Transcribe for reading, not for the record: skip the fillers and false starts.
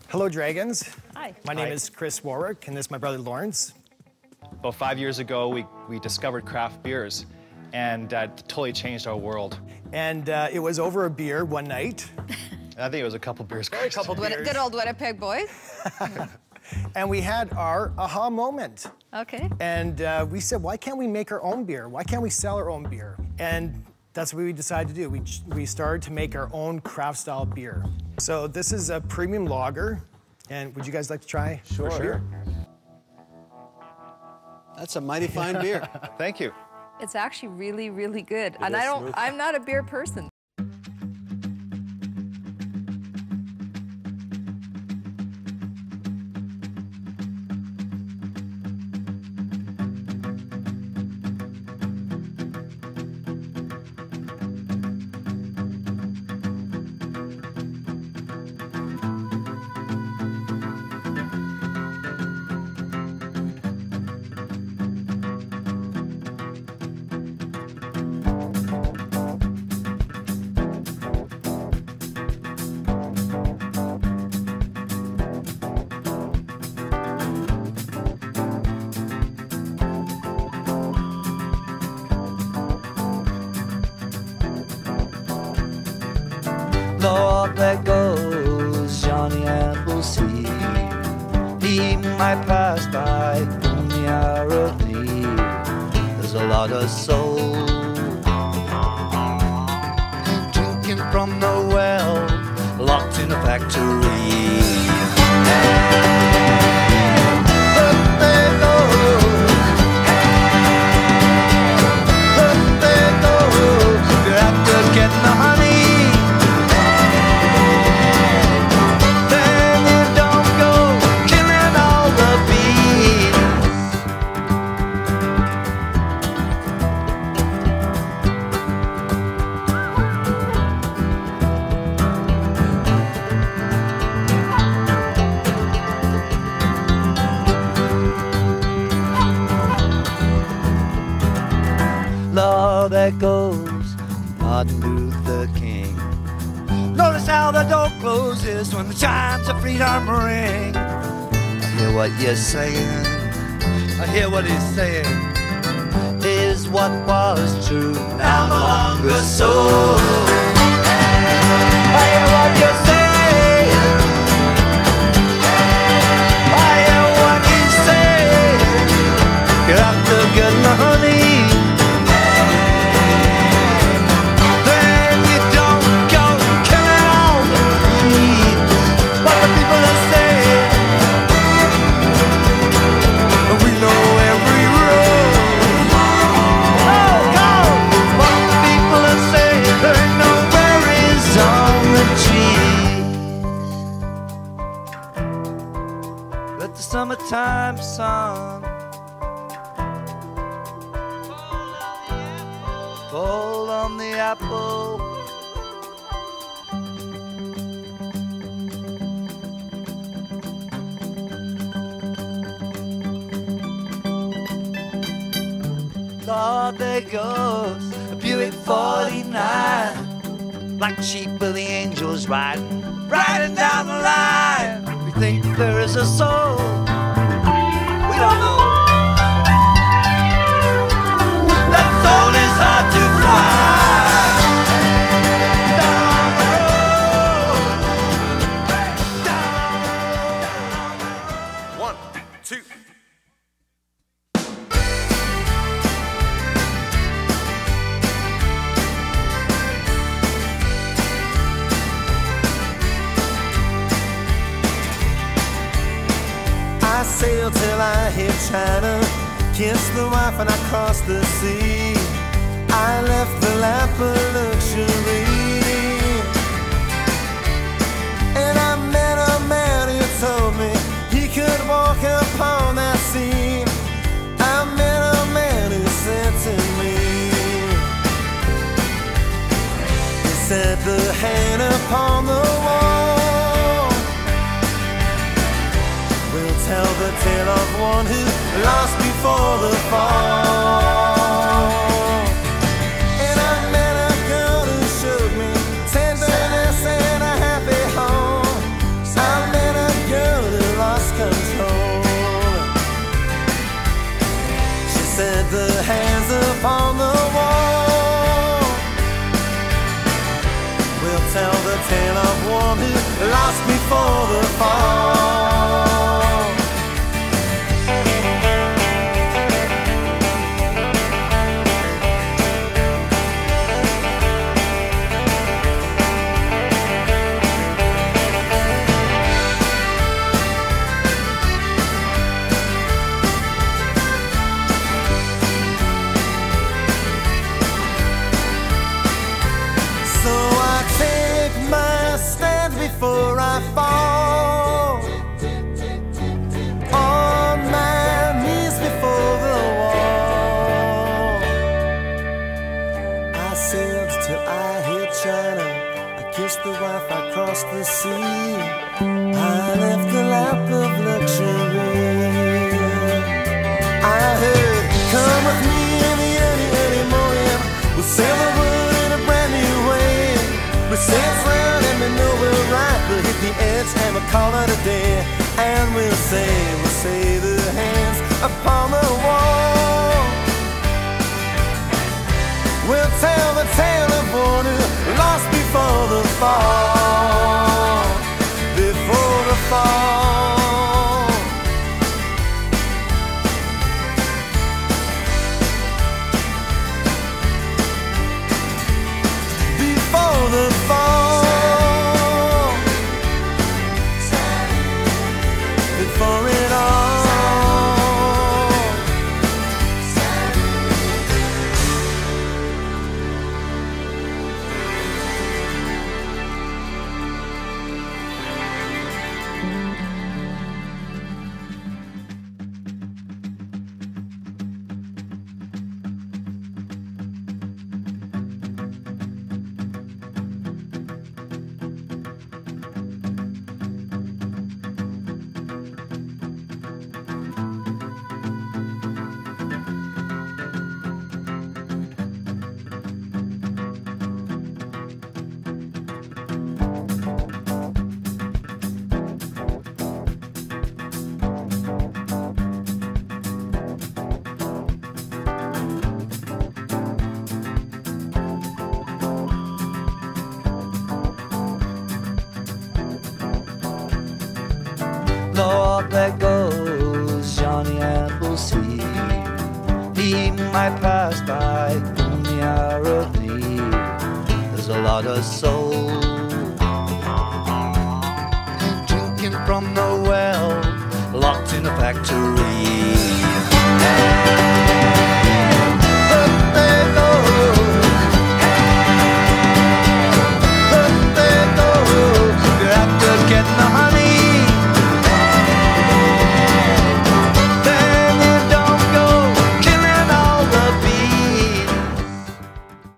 Hello, Dragons. Hi. My name is Chris Warwick, and this is my brother Lawrence. About 5 years ago, we discovered craft beers, and totally changed our world. And it was over a beer one night. I think it was a couple beers. A couple beers. Good old Winnipeg boys. And we had our aha moment. Okay. And we said, why can't we make our own beer? Why can't we sell our own beer? And that's what we decided to do. We started to make our own craft style beer. So this is a premium lager. And would you guys like to try? Sure. That's a mighty fine beer. Thank you. It's actually really, really good. And is I'm not a beer person. Lord, there goes Johnny Amblesea. He might pass by in the hour of need. There's a lot of soul drinking from the well, locked in a factory. Look, there goes. Look, there goes. You're after getting the honey. Lord, there goes Martin Luther King. Notice how the door closes when the chimes of freedom ring. I hear what you're saying, I hear what he's saying. Is what was true now no longer so. I hear what you're saying, I hear what he's saying. You're after getting the honey. Let the summertime sun fall on the apple. Lord, there goes a Buick 49, like sheep with the angels riding down the line. We think there is a soul, we don't know. That soul is hard to Down the road. 1, 2. I sailed till I hit China, kissed the wife and I crossed the sea. I left the lap of luxury, and I met a man who told me he could walk upon that sea. I met a man who said to me, he said, the hand upon the wall will tell the tale of one who lost before the fall. And I met a girl who showed me tenderness and a happy home. I met a of one who lost before the fall. Before I fall on my knees before the wall, I sailed till I hit China. I kissed the wife, I crossed the sea. I left the lap of luxury. I heard, come with me in the early morning. We'll sail the world in a brand new way. We sail round and we know we're right. We'll hit the edge and we'll call it a day. And we'll say the hands upon the wall. We'll tell the tale of one who lost before the fall. Before the fall. Before the fall. For it all. Lord, there goes Johnny Appleseed. He might pass by in the hour of need. There's a lot of soul drinking from the well, locked in a factory.